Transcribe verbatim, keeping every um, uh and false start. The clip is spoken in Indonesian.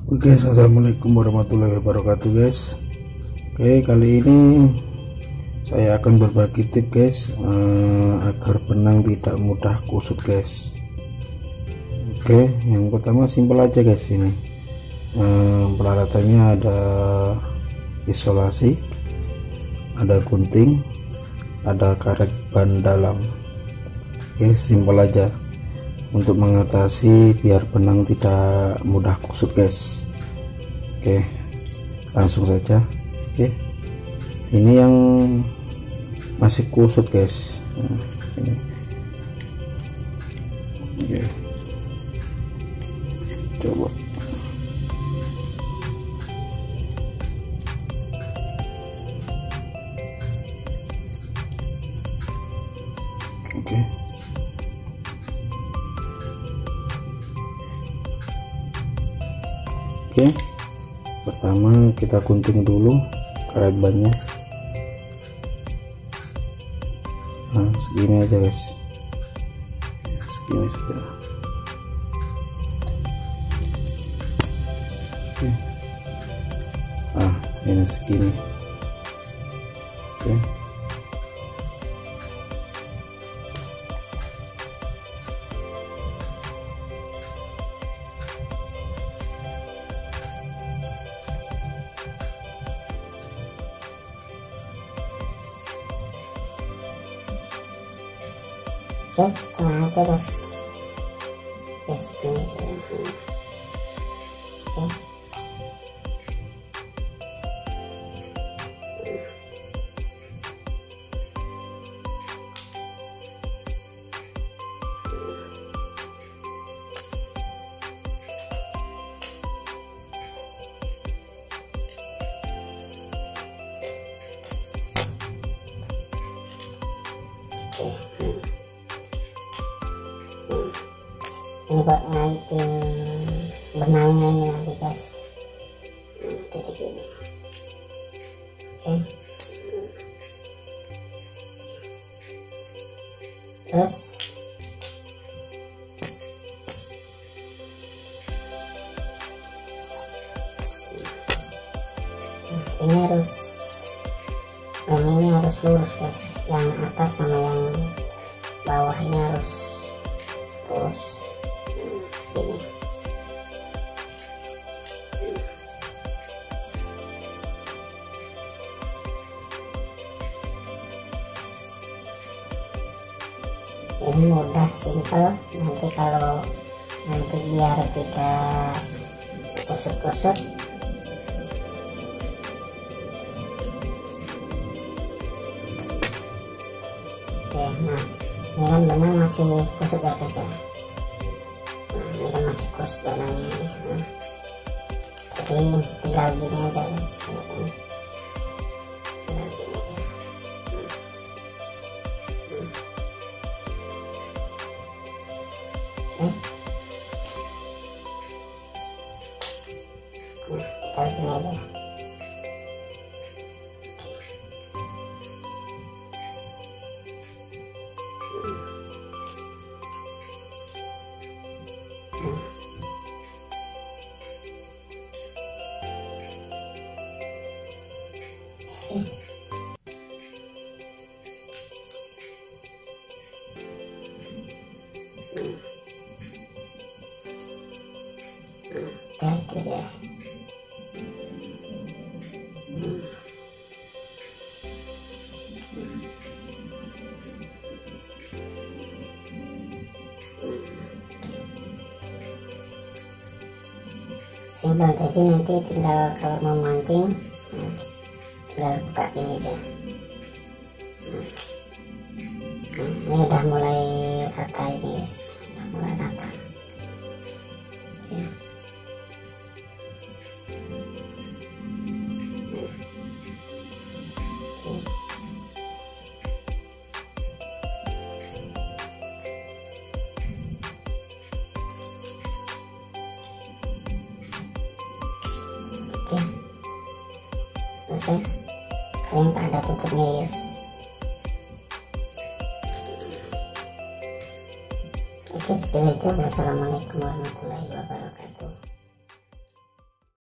Oke guys, assalamualaikum warahmatullahi wabarakatuh guys. Oke, kali ini saya akan berbagi tips guys, eh, agar benang tidak mudah kusut guys. Oke, yang pertama simpel aja guys. Ini eh, peralatannya ada isolasi, ada gunting, ada karet ban dalam. Oke, simpel aja untuk mengatasi biar benang tidak mudah kusut guys. Oke, langsung saja. Oke, ini yang masih kusut guys. Nah, ini. Oke, coba. Oke, Oke, pertama kita gunting dulu karet bannya. Nah, segini aja guys, segini saja. Oke. Ah, ini segini. Oke. Oke, setengah aja guys. Yes, ini oke. Ini buat ngaitin benangnya ini nanti guys. Titik ini. Oke. Terus ini harus yang ini harus lurus guys. Yang atas sama yang bawahnya harus lurus. Ini. Ini mudah, simple. Nanti kalau nanti biar tidak kusut-kusut, oke. Nah, ini kan benang masih kusut ya guys ya. Ini kan masih kusut benangnya. Nah, jadi tinggal gini aja guys. Tinggal gini aja. Oke. Nah, tinggal gini aja. Dan tidak. Simpel, jadi nanti tinggal kalau mau mancing, nah, tinggal buka ini aja. Nah, ini udah mulai rata ini guys, udah mulai rata. Oke. Oke, selesai. Kalian tak ada tutupnya guys. Oke, sekian itu. Wassalamualaikum warahmatullahi wabarakatuh.